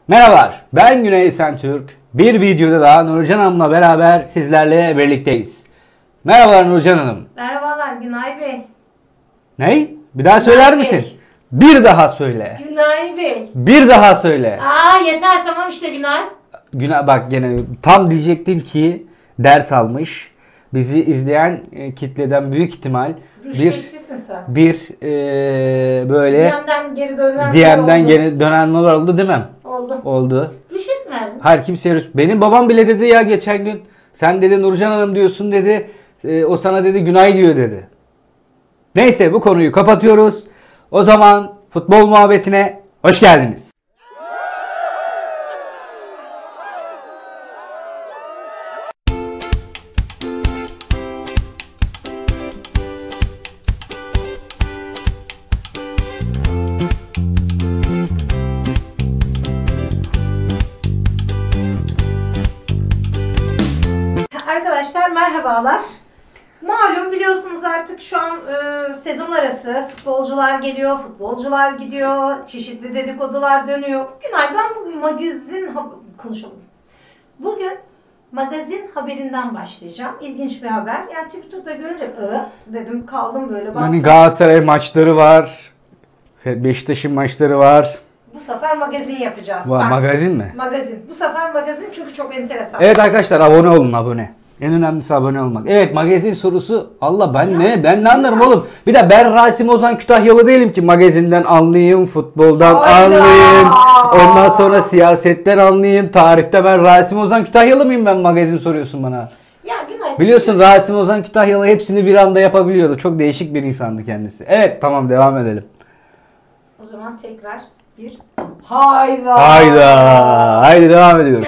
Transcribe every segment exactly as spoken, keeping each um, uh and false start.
Merhabalar, ben Güney Esentürk. Bir videoda daha Nurcan Hanım'la beraber sizlerle birlikteyiz. Merhabalar Nurcan Hanım. Merhabalar Günay Bey. Ney? Bir daha söyler Günay misin? Bey. Bir daha söyle. Günay Bey. Bir daha söyle. Aa yeter tamam işte Günay. Günah bak gene tam diyecektim ki ders almış. Bizi izleyen e, kitleden büyük ihtimal bir Rüşvetçisin sen. bir e, böyle D M'den geri dönen D M'den geri dönenler oldu değil mi? Oldu. Oldu. Rüşvet mi verdin? Hayır kimseye rüş- Benim babam bile dedi ya geçen gün. Sen dedi Nurcan Hanım diyorsun dedi. E, o sana dedi Günay diyor dedi. Neyse bu konuyu kapatıyoruz. O zaman futbol muhabbetine hoş geldiniz. Arkadaşlar merhabalar. Malum biliyorsunuz artık şu an e, sezon arası futbolcular geliyor, futbolcular gidiyor, çeşitli dedikodular dönüyor. Günay ben bugün magazin ha- konuşalım. Bugün magazin haberinden başlayacağım. İlginç bir haber. Yani Twitter'da görünce ı dedim kaldım böyle baktım. Hani Galatasaray maçları var. Beşiktaş'ın maçları var. Bu sefer magazin yapacağız. Va- Bak, magazin mi? magazin. Bu sefer magazin çünkü çok enteresan. Evet arkadaşlar abone olun abone. En önemlisi abone olmak. Evet magazin sorusu Allah ben Ya, ne ben ne anlarım ya. oğlum. Bir de ben Rasim Ozan Kütahyalı değilim ki magazinden anlayayım, futboldan Hayda. anlayayım. Ondan sonra siyasetten anlayayım. Tarihte ben Rasim Ozan Kütahyalı mıyım ben magazin soruyorsun bana. Ya Günay. Biliyorsun Rasim Ozan Kütahyalı hepsini bir anda yapabiliyordu. Çok değişik bir insandı kendisi. Evet tamam devam edelim. O zaman tekrar bir hayda. Hayda. Haydi devam ediyoruz.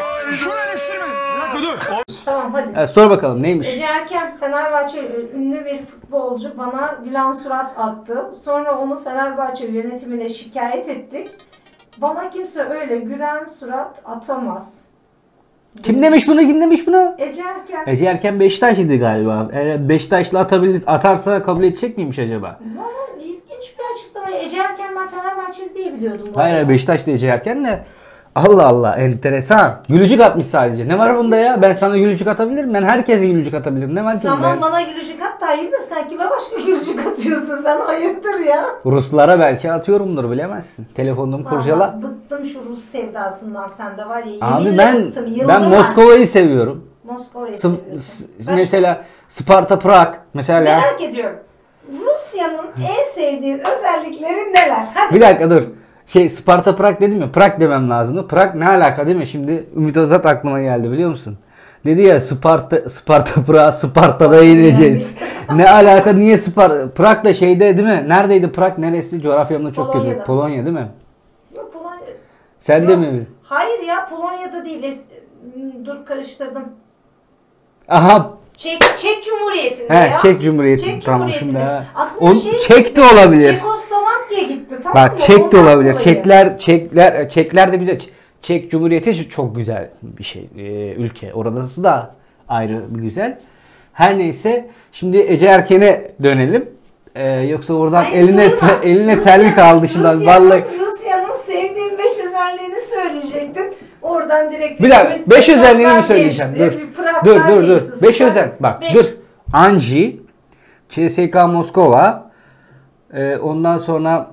Tamam hadi. Evet, sor bakalım neymiş? Ece Erken Fenerbahçe ünlü bir futbolcu bana gülen surat attı. Sonra onu Fenerbahçe yönetimine şikayet ettik. Bana kimse öyle gülen surat atamaz. Kim demiş bunu? Kim demiş bunu? Ece Erken. Ece Erken Beşiktaşlıydı galiba. Eğer Beşiktaşlı atabilir, atarsa kabul edecek miymiş acaba? Bana ilginç bir açıklama. Ece Erken ben Fenerbahçeli diye biliyordum. bu Hayır arada. Beşiktaşlı Ece Erken de. Allah Allah enteresan. Gülücük atmış sadece. Ne var bunda ya? Ben sana gülücük atabilirim. Ben herkese gülücük atabilirim. Ne var ki Tamam bunda? bana gülücük at da hayırdır sen kime başka gülücük atıyorsun sen hayırdır ya. Ruslara belki atıyorumdur bilemezsin. Telefonunu kurcala. Vallahi bıktım şu Rus sevdasından sende var ya. Abi yeminle ben bıktım, ben yıldım ha. Moskova'yı seviyorum. Moskova'yı S- seviyorsun. s- Başka? mesela Sparta Prag mesela. Merak ediyorum. Rusya'nın en sevdiğin özellikleri neler? Hadi. Bir dakika dur. Şey Sparta Prag dedim ya. Prag demem lazımdı. Prag ne alaka değil mi? Şimdi Ümit Özat aklıma geldi biliyor musun? Dedi ya Sparta Sparta Prag Sparta'da yeneceğiz. Ne alaka niye Sparta? Prag da şeyde değil mi? Neredeydi Prag? Neresi? Coğrafyamda çok kötü. Polonya'da. Polonya değil mi? Yok Polonya. Sen de Yok. mi? Hayır ya Polonya'da değil. Es- Dur karıştırdım. Aha. Çek, Çek Cumhuriyeti'nde He ya. Çek Cumhuriyeti. Çek Tamam Cumhuriyeti'nde. şimdi. ha. Aklıma O şey Çek de gitti. olabilir. Çekoslovakya gitti tamam mı? Bak Çek de Ondan olabilir. dolayı. Çekler, Çekler, Çekler de güzel. Çek Cumhuriyeti çok güzel bir şey, e, ülke. Orası da ayrı bir güzel. Her neyse, şimdi Ece Erken'e dönelim. E, yoksa oradan Hayır, eline durma. te- eline Rusya- terlik aldı şimdi. Rusya'nın- Vallahi. Rusya'nın sevdiğim beş özelliğini söyleyecektin. Oradan direkt Bir dakika, birimiz beş Prag'dan özelliğini mi geçti, söyleyeceğim? Dur. bir Prag'dan Dur, dur, dur. geçti. Beş Sıra- özel. Bak, Beş. dur. Anji, C S K A Moskova, e, ondan sonra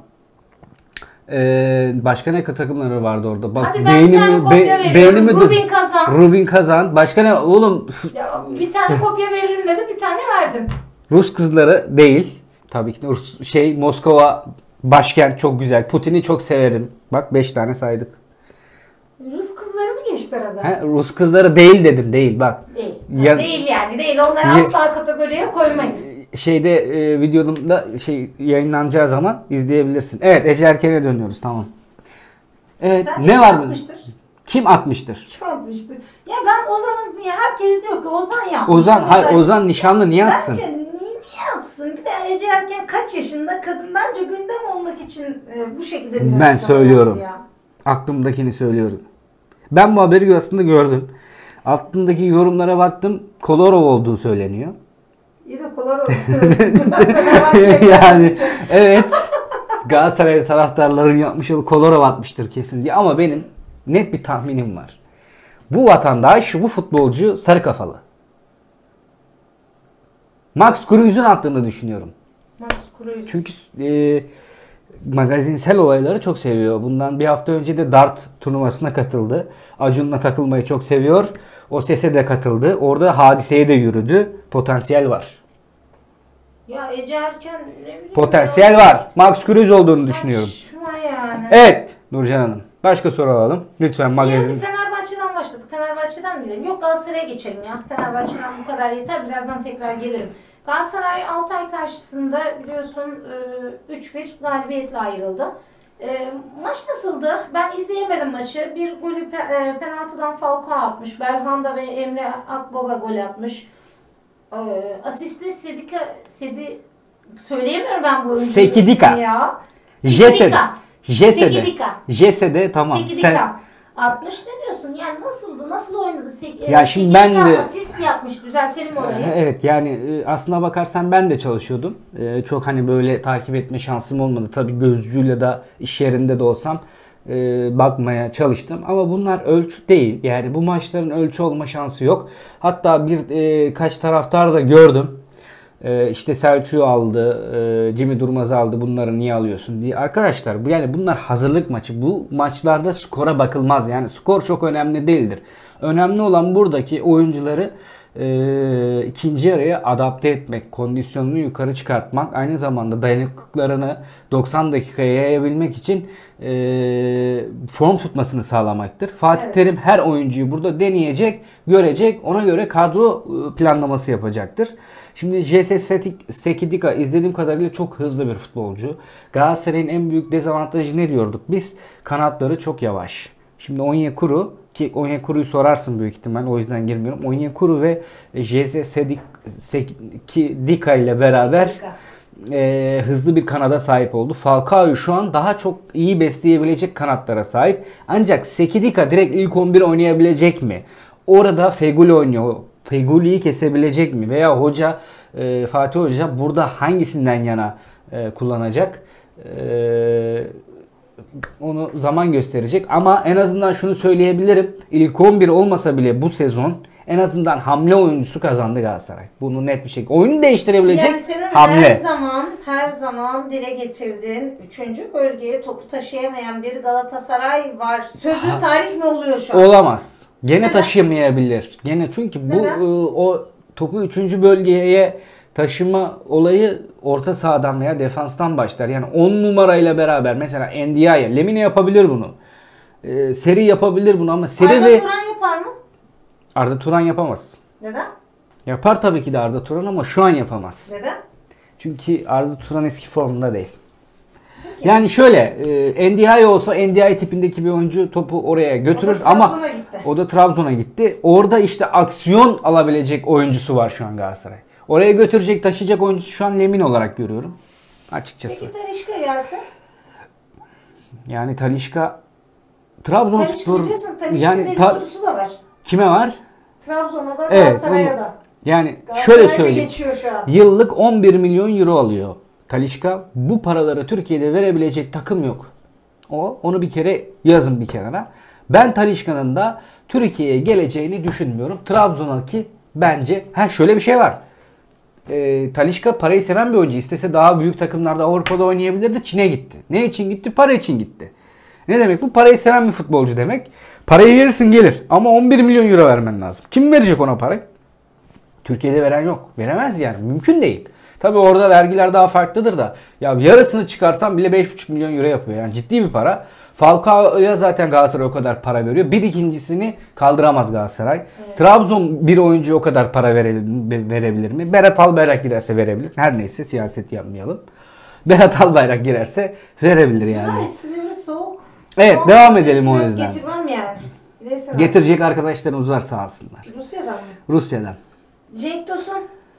e, başka ne takımları vardı orada? Bak Hadi ben bir tane kopya veriyorum. beynimi Rubin Kazan. Rubin Kazan. Başka ne? Oğlum Ya, bir tane kopya veririm dedim bir tane verdim. Rus kızları değil. Tabii ki de Rus, şey Moskova başkent çok güzel. Putin'i çok severim. Bak beş tane saydık. Rus kızları mı geçti arada? He, Rus kızları değil dedim. Değil bak. Değil. Ya- Değil yani değil. Onları Ye- asla kategoriye koymayız. Şeyde e, videomda şey yayınlanacağı zaman izleyebilirsin. Evet Ece Erken'e dönüyoruz tamam. Evet Sence ne kim var? atmıştır? Kim atmıştır? Kim atmıştır? Ya ben Ozan'ın, ya herkes diyor ki Ozan yapmış. Ozan, hayır Özellikle. Ozan nişanlı niye atsın? Bence niye, niye atsın? Bir de Ece Erken kaç yaşında kadın bence gündem olmak için e, bu şekilde bir Ben açıklama söylüyorum. yaptı ya. Aklımdakini söylüyorum. Ben bu haberi aslında gördüm. Altındaki yorumlara baktım. Kolarov olduğu söyleniyor. İyi de kolar olsun. yani evet. Galatasaray taraftarların yapmış olduğu Kolarov atmıştır kesin diye. Ama benim Net bir tahminim var. Bu vatandaş, bu futbolcu sarı kafalı. Max Kruz'un attığını düşünüyorum. Max Kruse. Çünkü e, magazinsel olayları çok seviyor. Bundan bir hafta önce de dart turnuvasına katıldı. Acun'la takılmayı çok seviyor. O sese de katıldı. Orada hadiseye de yürüdü. Potansiyel var. Ya Ece Erken ne bileyim. Potansiyel ya. var. Max Kruse olduğunu düşünüyorum. Saçma yani. Evet Nurcan Hanım. Başka soru alalım. Lütfen Yani magazin. Fenerbahçe'den başladık. Fenerbahçe'den gidelim. Yok Galatasaray'a geçelim ya. Fenerbahçe'den bu kadar yeter. Birazdan tekrar gelirim. Galatasaray Altay karşısında biliyorsun üç bir galibiyetle ayrıldı. E, maç nasıldı? Ben izleyemedim maçı. Bir golü pe- e, penaltıdan Falcao atmış. Belhanda ve Emre Akbaba gol atmış. E, asisti Sedika Sedi söyleyemiyorum ben bu oyuncunun Sekidika. ismini ya. Jesse'de. Sekidika. Jesse'de. Sekidika. Jesse'de tamam. Sekidika. Sen atmış ne diyorsun? Yani nasıldı? Nasıl oynadı? Sek- Ya şimdi ben Sekidika de- asist yapmış. Düzeltelim orayı. Evet yani e, aslına bakarsan ben de çalışıyordum. E, Çok hani böyle takip etme şansım olmadı. Tabii gözcüyle de iş yerinde de olsam e, bakmaya çalıştım. Ama bunlar ölçü değil. Yani bu maçların ölçü olma şansı yok. Hatta bir e, kaç taraftar da gördüm. E, işte Selçuk'u aldı, e, Jimmy Durmaz'ı aldı. Bunları niye alıyorsun diye. Arkadaşlar bu yani bunlar hazırlık maçı. Bu maçlarda skora bakılmaz. Yani skor çok önemli değildir. Önemli olan buradaki oyuncuları e, ikinci yarıya adapte etmek, kondisyonunu yukarı çıkartmak, aynı zamanda dayanıklılıklarını doksan dakikaya yayabilmek için e, form tutmasını sağlamaktır. Fatih Evet. Terim her oyuncuyu burada deneyecek, görecek, ona göre kadro e, planlaması yapacaktır. Şimdi J S Sekidika izlediğim kadarıyla çok hızlı bir futbolcu. Galatasaray'ın en büyük dezavantajı ne diyorduk biz? Kanatları çok yavaş. Şimdi Onyekuru, ki Onyekuru'yu sorarsın büyük ihtimal, o yüzden girmiyorum. Onyekuru ve J S Sekidika ile beraber Sekidika. e, hızlı bir kanada sahip oldu. Falcao şu an daha çok iyi besleyebilecek kanatlara sahip. Ancak Sekidika direkt ilk on bir oynayabilecek mi? Orada Feguli oynuyor. Feguli'yi kesebilecek mi? Veya hoca e, Fatih Hoca burada hangisinden yana e, kullanacak? E, onu zaman gösterecek. Ama en azından şunu söyleyebilirim. İlk on bir olmasa bile bu sezon en azından hamle oyuncusu kazandı Galatasaray. Bunu net bir şekilde. Oyunu değiştirebilecek Yani senin hamle. her zaman her zaman dile getirdiğin üçüncü bölgeye topu taşıyamayan bir Galatasaray var. Sözlü Ha. tarih mi oluyor şu an? Olamaz. Gene Neden? taşıyamayabilir. Gene çünkü bu Neden? e, o topu üçüncü bölgeye taşıma olayı orta sahadan veya defanstan başlar. Yani on numarayla beraber mesela Ndiaye, Lemine yapabilir bunu. E, Seri yapabilir bunu ama Seri Arda ve Turan yapar mı? Arda Turan yapamaz. Neden? Yapar tabii ki de Arda Turan ama şu an yapamaz. Neden? Çünkü Arda Turan eski formunda değil. Yani şöyle, e, Ndiaye olsa Ndiaye tipindeki bir oyuncu topu oraya götürür O da ama Trabzon'a gitti. o da Trabzon'a gitti. Orada işte aksiyon alabilecek oyuncusu var şu an Galatasaray. Oraya götürecek, taşıyacak oyuncusu şu an Lemine olarak görüyorum. Açıkçası. Peki Talişka gelse? Yani Talisca Trabzonspor Talişka biliyorsun Talişka yani ta- dedikodusu da var. kime var? Trabzon'a da Evet, Galatasaray'a onu- da. Yani Galatasaray'da şöyle söyleyeyim. geçiyor şu an. Yıllık on bir milyon euro alıyor Talisca. Bu paraları Türkiye'de verebilecek takım yok. O onu bir kere yazın bir kenara. Ben Talisca'nın da Türkiye'ye geleceğini düşünmüyorum. Trabzon'daki bence ha şöyle bir şey var. E, Talisca parayı seven bir oyuncu. İstese daha büyük takımlarda Avrupa'da oynayabilirdi. Çin'e gitti. Ne için gitti? Para için gitti. Ne demek bu? Parayı seven bir futbolcu demek. Parayı verirsin gelir. Ama on bir milyon euro vermen lazım. Kim verecek ona parayı? Türkiye'de veren yok. Veremez yani. Mümkün değil. Tabi orada vergiler daha farklıdır da. Ya yarısını çıkarsan bile beş buçuk milyon euro yapıyor. Yani ciddi bir para. Falcao'ya zaten Galatasaray o kadar para veriyor. Bir ikincisini kaldıramaz Galatasaray. Evet. Trabzon bir oyuncuya o kadar para verebilir, verebilir mi? Berat Albayrak girerse verebilir. Her neyse siyaset yapmayalım. Berat Albayrak girerse verebilir yani. Ay sinirli soğuk. Evet Ama devam edelim o getirmem- yüzden. Getirmem yani. Bilirsin Getirecek arkadaşlarımız var sağ olsunlar. abi. Rusya'dan mı? Rusya'dan. Cenk Tosun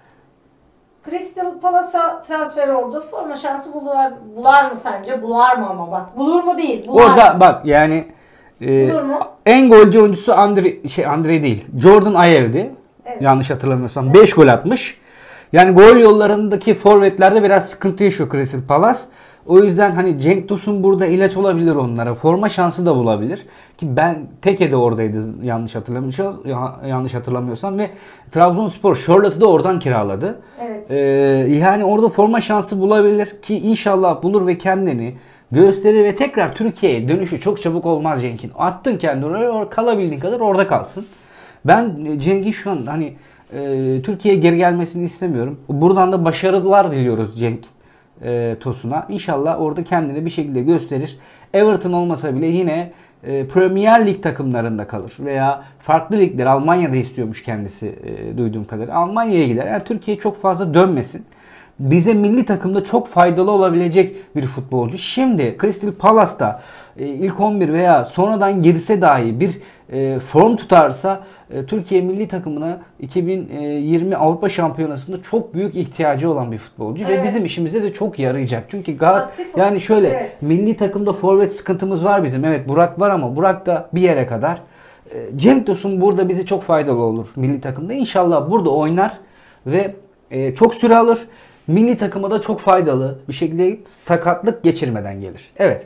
Crystal Palace'a transfer oldu. Forma şansı bular, bular mı sence? Bular mı ama bak. Bulur mu değil. Bular Orada mı? bak yani e, Bulur mu? en golcü oyuncusu Andre şey Andre değil. Jordan Ayev'di. Evet. Yanlış hatırlamıyorsam beş gol atmış. Yani gol yollarındaki forvetlerde biraz sıkıntı yaşıyor Crystal Palace. O yüzden hani Cenk Tosun burada ilaç olabilir onlara. Forma şansı da bulabilir. Ki ben Teke de oradaydı yanlış hatırlamıyorsam, yanlış hatırlamıyorsam ve Trabzonspor Charlotte'u da oradan kiraladı. Evet. Ee, yani orada forma şansı bulabilir ki inşallah bulur ve kendini gösterir ve tekrar Türkiye'ye dönüşü çok çabuk olmaz Cenk'in. Attın kendini oraya, kalabildiğin kadar orada kalsın. Ben Cenk'in şu an hani e, Türkiye'ye geri gelmesini istemiyorum. Buradan da başarılar diliyoruz Cenk e, Tosun'a. İnşallah orada kendini bir şekilde gösterir. Everton olmasa bile yine e, Premier Lig takımlarında kalır veya farklı ligler. Almanya'da istiyormuş kendisi e, duyduğum kadarıyla. Almanya'ya gider. Yani Türkiye çok fazla dönmesin. Bize milli takımda çok faydalı olabilecek bir futbolcu. Şimdi Crystal Palace'da e, ilk on bir veya sonradan girse dahi bir e, form tutarsa e, Türkiye milli takımına iki bin yirmi Avrupa Şampiyonası'nda çok büyük ihtiyacı olan bir futbolcu Evet. ve bizim işimize de çok yarayacak. Çünkü Gaz Aktif yani şöyle evet. milli takımda forvet sıkıntımız var bizim. Evet Burak var ama Burak da bir yere kadar. E, Cenk Tosun burada bize çok faydalı olur milli takımda. İnşallah burada oynar ve e, çok süre alır. Milli takıma da çok faydalı bir şekilde sakatlık geçirmeden gelir. Evet.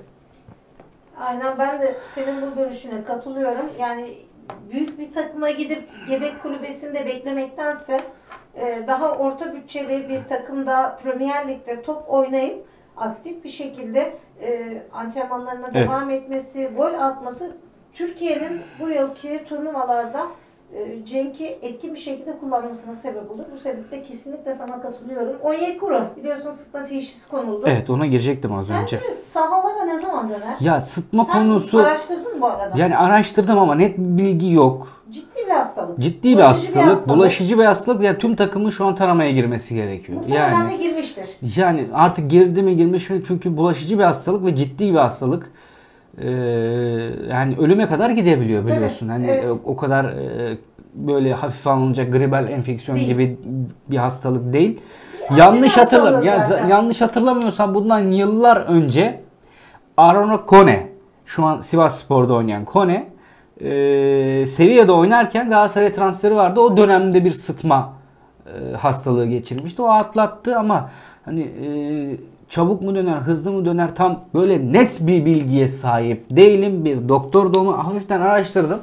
Aynen, ben de senin bu görüşüne katılıyorum. Yani büyük bir takıma gidip yedek kulübesinde beklemektense e, daha orta bütçeli bir takımda Premier Lig'de top oynayıp aktif bir şekilde e, antrenmanlarına Evet. devam etmesi, gol atması Türkiye'nin bu yılki turnuvalarda e, Cenk'i etkin bir şekilde kullanmasına sebep olur. Bu sebeple kesinlikle sana katılıyorum. Onyekuru biliyorsun sıkma teşhisi konuldu. Evet ona girecektim az önce. Sence sahalara ne zaman döner? Ya sıtma Sen konusu araştırdın mı bu arada? yani araştırdım ama net bir bilgi yok. Ciddi bir hastalık. Ciddi bir Bulaşıcı hastalık, bir hastalık. bulaşıcı bir hastalık. Yani tüm takımın şu an taramaya girmesi gerekiyor. Muhtemelen Yani de girmiştir. yani artık girdi mi girmiş mi çünkü bulaşıcı bir hastalık ve ciddi bir hastalık. Ee, yani ölüme kadar gidebiliyor biliyorsun. Evet, Hani evet. o, o kadar e, böyle hafif alınacak gribal enfeksiyon Değil. gibi bir hastalık değil. Bir yanlış hastalığı hatırlam ya, zaten. yanlış hatırlamıyorsam bundan yıllar önce Aaron Kone şu an Sivasspor'da oynayan Kone e, Sevilla'da oynarken Galatasaray transferi vardı. O dönemde bir sıtma e, hastalığı geçirmişti. O atlattı ama hani e, çabuk mu döner, hızlı mı döner tam böyle net bir bilgiye sahip değilim. Bir doktor da onu hafiften araştırdım.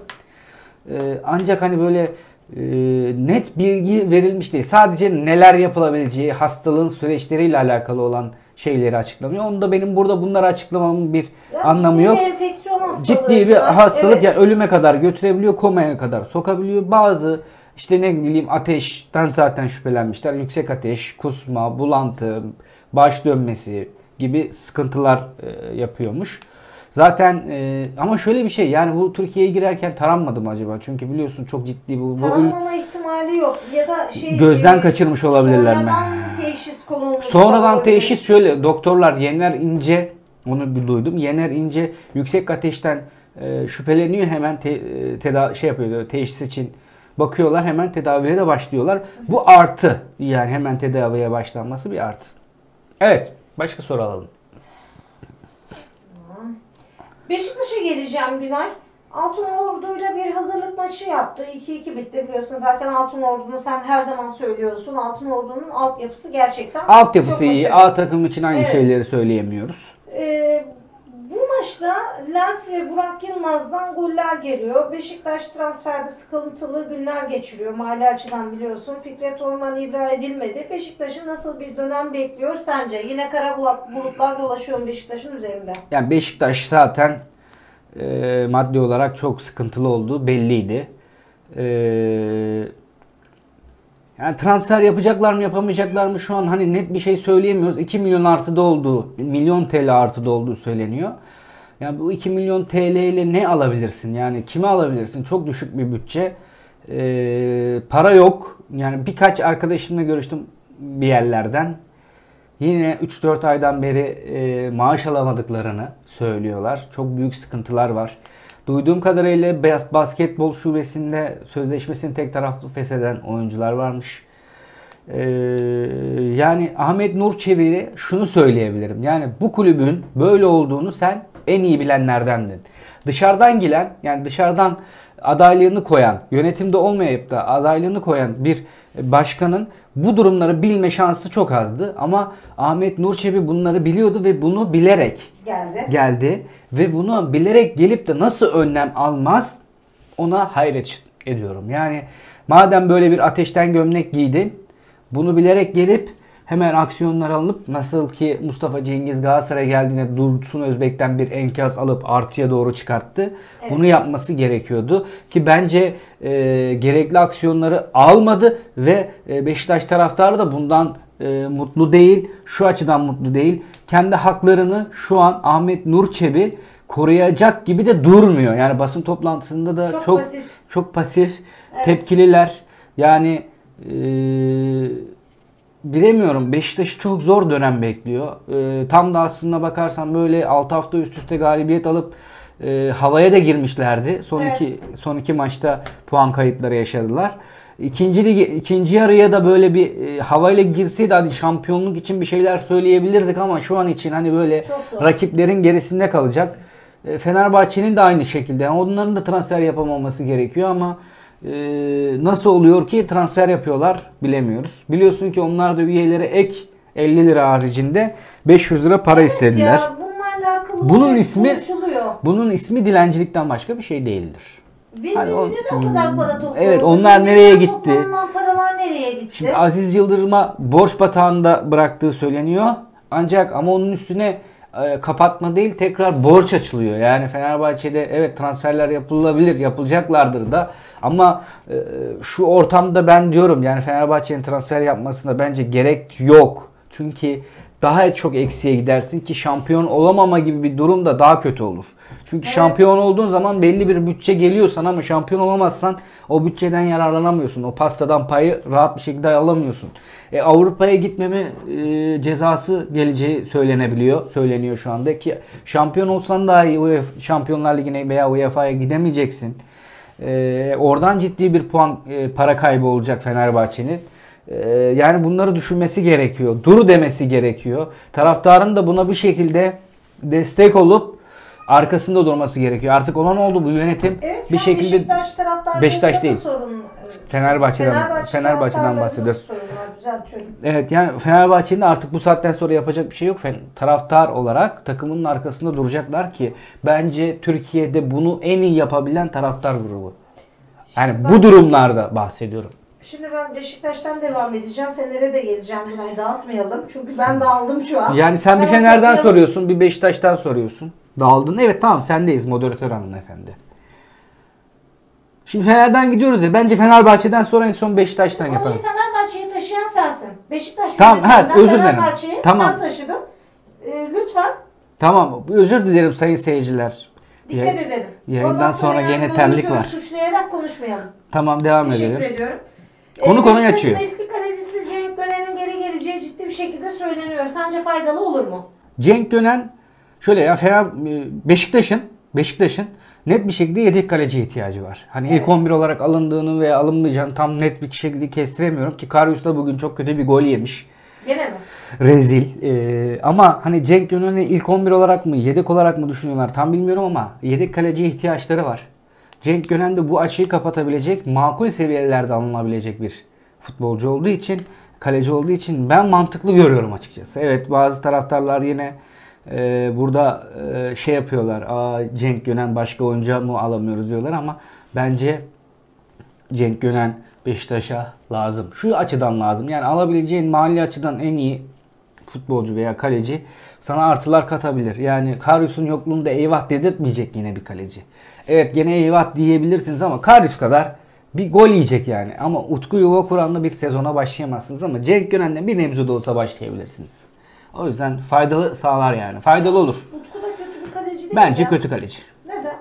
E, ancak hani böyle e, net bilgi verilmiş değil. Sadece neler yapılabileceği, hastalığın süreçleriyle alakalı olan şeyleri açıklamıyor. Onu da benim burada bunları açıklamamın bir Ya anlamı ciddi yok. bir enfeksiyon hastalığı. Ciddi bir var. hastalık Evet. yani ölüme kadar götürebiliyor, komaya kadar sokabiliyor. Bazı işte ne bileyim ateşten zaten şüphelenmişler. Yüksek ateş, kusma, bulantı, baş dönmesi gibi sıkıntılar e, yapıyormuş. Zaten e, ama şöyle bir şey yani bu Türkiye'ye girerken taranmadı mı acaba? Çünkü biliyorsun çok ciddi bu, bu Taranmama ihtimali yok. Ya da şey gözden e, kaçırmış olabilirler mi? Sonradan teşhis konulmuş. Sonradan olabilir. teşhis şöyle doktorlar Yener İnce onu bir duydum. Yener İnce yüksek ateşten e, şüpheleniyor hemen te, e, teda şey yapıyor teşhis için bakıyorlar hemen tedaviye de başlıyorlar. Bu artı yani hemen tedaviye başlanması bir artı. Evet başka soru alalım. Beşiktaş'a geleceğim Günay. Altınordu'yla bir hazırlık maçı yaptı. iki iki bitti biliyorsun. Zaten Altınordu'nu sen her zaman söylüyorsun. Altınordu'nun altyapısı gerçekten Altyapısı çok iyi. başarılı. A takım için aynı Evet. şeyleri söyleyemiyoruz. Ee, bu maçta Lens ve Burak Yılmaz'dan goller geliyor. Beşiktaş transferde sıkıntılı günler geçiriyor. Mali açıdan biliyorsun. Fikret Orman ibra edilmedi. Beşiktaş'ı nasıl bir dönem bekliyor sence? Yine kara bulak- bulutlar dolaşıyor Beşiktaş'ın üzerinde. Yani Beşiktaş zaten e, maddi olarak çok sıkıntılı olduğu belliydi. E, yani transfer yapacaklar mı yapamayacaklar mı şu an hani net bir şey söyleyemiyoruz. iki milyon artıda olduğu, milyon T L artıda olduğu söyleniyor. Yani bu iki milyon T L ile ne alabilirsin? Yani kimi alabilirsin? Çok düşük bir bütçe. E, para yok. Yani birkaç arkadaşımla görüştüm bir yerlerden. Yine üç dört aydan beri e, maaş alamadıklarını söylüyorlar. Çok büyük sıkıntılar var. Duyduğum kadarıyla bas- basketbol şubesinde sözleşmesini tek taraflı fesheden oyuncular varmış. E, yani Ahmet Nur Çebi'ye şunu söyleyebilirim. Yani bu kulübün böyle olduğunu sen en iyi bilenlerdendin. Dışarıdan gelen yani dışarıdan adaylığını koyan, yönetimde olmayıp da adaylığını koyan bir başkanın bu durumları bilme şansı çok azdı. Ama Ahmet Nur Çebi bunları biliyordu ve bunu bilerek Geldi. geldi. Ve bunu bilerek gelip de nasıl önlem almaz ona hayret ediyorum. Yani madem böyle bir ateşten gömlek giydin, bunu bilerek gelip hemen aksiyonlar alınıp, nasıl ki Mustafa Cengiz Galatasaray'a geldiğinde Dursun Özbek'ten bir enkaz alıp artıya doğru çıkarttı. Evet. Bunu yapması gerekiyordu ki bence e, gerekli aksiyonları almadı ve e, Beşiktaş taraftarı da bundan e, mutlu değil. Şu açıdan mutlu değil. Kendi haklarını şu an Ahmet Nur Çebi koruyacak gibi de durmuyor. Yani basın toplantısında da Çok çok pasif. çok pasif, Evet. tepkililer. Yani eee bilemiyorum. Beşiktaş'ı çok zor dönem bekliyor. Ee, tam da aslında bakarsan böyle altı hafta üst üste galibiyet alıp e, havaya da girmişlerdi. Son Evet. iki son iki maçta puan kayıpları yaşadılar. İkinci ligi, ikinci yarıya da böyle bir e, havayla girseydi hadi şampiyonluk için bir şeyler söyleyebilirdik ama şu an için hani böyle Çok zor. rakiplerin gerisinde kalacak. E, Fenerbahçe'nin de aynı şekilde. Yani onların da transfer yapamaması gerekiyor ama Ee, nasıl oluyor ki transfer yapıyorlar bilemiyoruz. Biliyorsun ki onlar da üyelere ek elli lira haricinde beş yüz lira para istediler. Ya bununla alakalı Bunun olarak ismi- konuşuluyor. Bunun ismi dilencilikten başka bir şey değildir. Ve Hani o- de o kadar para topluyor. Evet, onlar nereye gitti? Toplanan paralar nereye gitti? Şimdi Aziz Yıldırım'a borç batağında bıraktığı söyleniyor. Ancak ama onun üstüne e, kapatma değil tekrar borç açılıyor. Yani Fenerbahçe'de evet transferler yapılabilir, yapılacaklardır da ama e, şu ortamda ben diyorum yani Fenerbahçe'nin transfer yapmasına bence gerek yok. Çünkü daha çok eksiye gidersin ki şampiyon olamama gibi bir durum da daha kötü olur. Çünkü Evet. şampiyon olduğun zaman belli bir bütçe geliyor sana ama şampiyon olamazsan o bütçeden yararlanamıyorsun. O pastadan payı rahat bir şekilde alamıyorsun. E, Avrupa'ya gitmeme e, cezası geleceği söylenebiliyor. Söyleniyor şu anda ki şampiyon olsan dahi UEFA, Şampiyonlar Ligi'ne veya U E F A'ya gidemeyeceksin. E, oradan ciddi bir puan e, para kaybı olacak Fenerbahçe'nin. Ee, yani bunları düşünmesi gerekiyor. Dur demesi gerekiyor. Taraftarın da buna bir şekilde destek olup arkasında durması gerekiyor. Artık olan oldu bu yönetim Evet, bir şu an şekilde Beşiktaş taraftarlarında Beşiktaş da değil. sorun. Fenerbahçe'den Fenerbahçe Fenerbahçe'den taraftarlarında bahsediyoruz. sorun var, düzeltiyorum. Evet yani Fenerbahçe'nin artık bu saatten sonra yapacak bir şey yok. Fen- Taraftar olarak takımının arkasında duracaklar ki bence Türkiye'de bunu en iyi yapabilen taraftar grubu. Yani bu durumlarda bahsediyorum. Şimdi ben Beşiktaş'tan devam edeceğim. Fener'e de geleceğim. Günay dağıtmayalım. Çünkü ben dağıldım şu an. Yani sen bir Hemen Fener'den toplayalım. soruyorsun, bir Beşiktaş'tan soruyorsun. Dağıldın. Evet tamam sendeyiz moderatör hanımefendi. Şimdi Fener'den gidiyoruz ya. Bence Fenerbahçe'den sonra en son Beşiktaş'tan Konuyu yapalım. Fenerbahçe'yi taşıyan sensin. Beşiktaş Tamam, ha, yönetiminden özür dilerim. Fenerbahçe'yi Tamam. sen taşıdın. Ee, lütfen Tamam. Özür dilerim sayın seyirciler. dikkat Ya- edelim. yayından Ondan sonra yani gene bu terlik videoyu var. Suçlayarak konuşmayalım. Tamam devam Teşekkür edelim. ediyorum. Konu Ee, konuyu Beşiktaş'ın açıyor. eski kalecisi Cenk Dönen'in geri geleceği ciddi bir şekilde söyleniyor. Sence faydalı olur mu? Cenk Dönen şöyle ya Fener Beşiktaş'ın Beşiktaş'ın net bir şekilde yedek kaleciye ihtiyacı var. Hani Evet. ilk on bir olarak alındığını veya alınmayacağını tam net bir şekilde kestiremiyorum ki Karius da bugün çok kötü bir gol yemiş. Gene mi? Rezil. Ee, ama hani Cenk Dönen'i ilk on bir olarak mı yedek olarak mı düşünüyorlar tam bilmiyorum ama yedek kaleciye ihtiyaçları var. Cenk Dönen de bu açığı kapatabilecek, makul seviyelerde alınabilecek bir futbolcu olduğu için, kaleci olduğu için ben mantıklı görüyorum açıkçası. Evet bazı taraftarlar yine e, burada e, şey yapıyorlar. Aa, Cenk Dönen başka oyuncu mu alamıyoruz diyorlar ama bence Cenk Dönen Beşiktaş'a lazım. Şu açıdan lazım. Yani alabileceğin mali açıdan en iyi futbolcu veya kaleci sana artılar katabilir. Yani Karius'un yokluğunda eyvah dedirtmeyecek yine bir kaleci. Evet gene eyvah diyebilirsiniz ama Karius kadar bir gol yiyecek yani. Ama Utku Yuvakuran'la bir sezona başlayamazsınız ama Cenk Dönen'le bir mevzuda olsa başlayabilirsiniz. O yüzden faydalı sağlar yani. Faydalı olur. Utku da kötü bir kaleci değil Bence ya. kötü kaleci. Neden?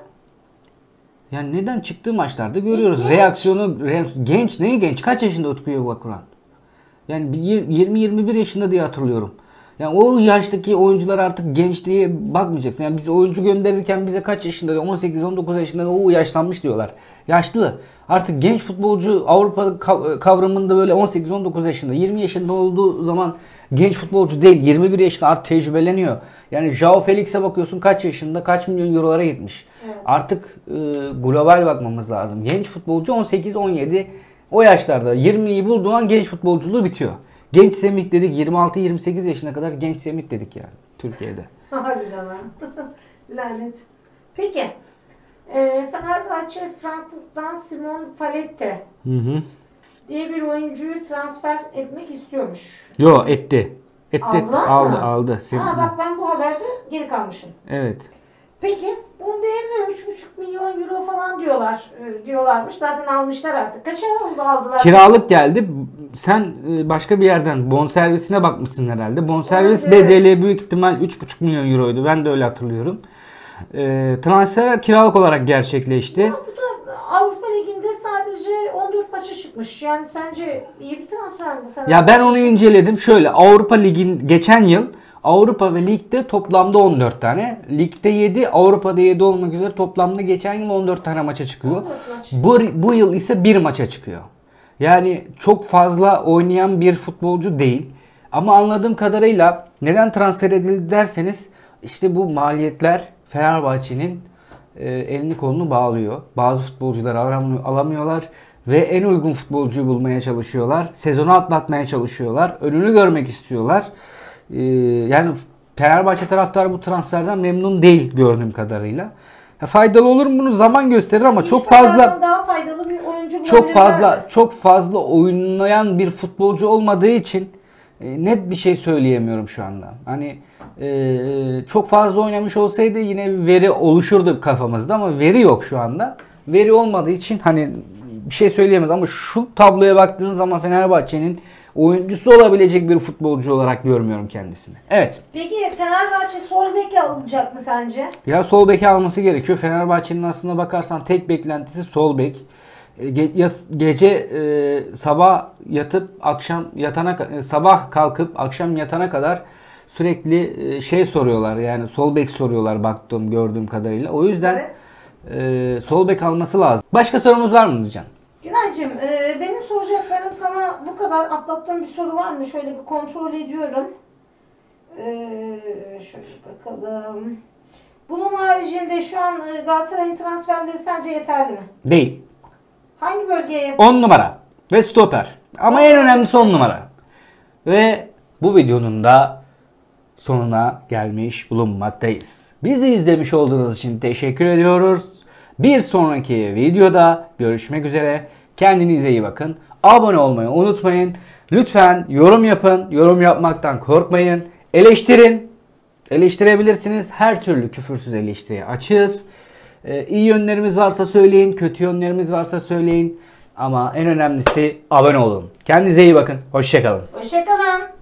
Yani neden çıktığı maçlarda görüyoruz. Genç. Reaksiyonu, reaksiyon- genç neyi genç? Kaç yaşında Utku Yuvakuran? Yani bir yirmi yirmi bir yaşında diye hatırlıyorum. Yani o yaştaki oyuncular artık genç diye bakmayacaksın. Yani biz oyuncu gönderirken bize kaç yaşında, on sekiz on dokuz yaşında o yaşlanmış diyorlar. Yaşlı. Artık genç futbolcu Avrupa kav- kavramında böyle on sekiz on dokuz yaşında, yirmi yaşında olduğu zaman genç futbolcu değil. yirmi bir yaşında artık tecrübeleniyor. Yani Joao Felix'e bakıyorsun kaç yaşında, kaç milyon eurolara gitmiş. Evet. Artık e, global bakmamız lazım. Genç futbolcu on sekiz on yedi O yaşlarda yirmiyi bulduğu an genç futbolculuğu bitiyor. Genç Semih dedik, yirmi altı yirmi sekiz yaşına kadar genç Semih dedik yani Türkiye'de. Harbiden ha. Lanet. Peki. Ee, Fenerbahçe Frankfurt'tan Simon Falette Hı hı. diye bir oyuncuyu transfer etmek istiyormuş. Yo etti. Etti. Aldılar aldı mı? aldı. Sem- Ha bak ben bu haberde geri kalmışım. Evet. Peki bunun değeri de üç buçuk milyon euro falan diyorlar. e, diyorlarmış. Zaten almışlar artık. Kaça aldı aldılar? Kiralık geldi. Sen e, başka bir yerden bonservisine bakmışsın herhalde. Bonservis Evet, evet. bedeli büyük ihtimal üç buçuk milyon euroydu. Ben de öyle hatırlıyorum. E, transfer kiralık olarak gerçekleşti. Ya bu da Avrupa Ligi'nde sadece on dört maça çıkmış. Yani sence iyi bir transfer mi? Ya ben onu inceledim. Şöyle Avrupa Ligi'nin geçen yıl Avrupa ve Lig'de toplamda on dört tane. Lig'de yedi, Avrupa'da yedi olmak üzere toplamda geçen yıl on dört tane maça çıkıyor. on dört maç. Bu, bu yıl ise bir maça çıkıyor. Yani çok fazla oynayan bir futbolcu değil. Ama anladığım kadarıyla neden transfer edildi derseniz işte bu maliyetler Fenerbahçe'nin e, elini kolunu bağlıyor. Bazı futbolcuları aram- alamıyorlar ve en uygun futbolcuyu bulmaya çalışıyorlar. Sezonu atlatmaya çalışıyorlar. Önünü görmek istiyorlar. E, yani Fenerbahçe taraftarı bu transferden memnun değil gördüğüm kadarıyla. Ya faydalı olur mu bunu zaman gösterir ama çok fazla daha faydalı bir oyuncu çok bulabilirler fazla mi? çok fazla oynayan bir futbolcu olmadığı için e, net bir şey söyleyemiyorum şu anda. Hani e, çok fazla oynamış olsaydı yine bir veri oluşurdu kafamızda ama veri yok şu anda. Veri olmadığı için hani bir şey söyleyemez ama şu tabloya baktığınız zaman Fenerbahçe'nin oyuncusu olabilecek bir futbolcu olarak görmüyorum kendisini. Evet. Peki Fenerbahçe sol bek alacak mı sence? Ya sol beki alması gerekiyor. Fenerbahçe'nin aslına bakarsan tek beklentisi sol bek. E, ge- yat- gece e, sabah yatıp akşam yatana ka- e, sabah kalkıp akşam yatana kadar sürekli e, şey soruyorlar. Yani sol bek soruyorlar baktığım gördüğüm kadarıyla. O yüzden Evet. e, sol bek alması lazım. Başka sorumuz var mı Can? Günaycığım, e, benim soracaklarım sana bu kadar. Atlattığım bir soru var mı? Şöyle bir kontrol ediyorum. E, şöyle bakalım. Bunun haricinde şu an e, Galatasaray'ın transferleri sence yeterli mi? Değil. Hangi bölgeye yap- on numara ve stoper. Ama en önemlisi on numara. Ve bu videonun da sonuna gelmiş bulunmaktayız. Bizi izlemiş olduğunuz için teşekkür ediyoruz. Bir sonraki videoda görüşmek üzere. Kendinize iyi bakın. Abone olmayı unutmayın. Lütfen yorum yapın. Yorum yapmaktan korkmayın. Eleştirin. Eleştirebilirsiniz. Her türlü küfürsüz eleştiriye açığız. Ee, iyi yönlerimiz varsa söyleyin. Kötü yönlerimiz varsa söyleyin. Ama en önemlisi abone olun. Kendinize iyi bakın. Hoşça kalın. Hoşçakalın.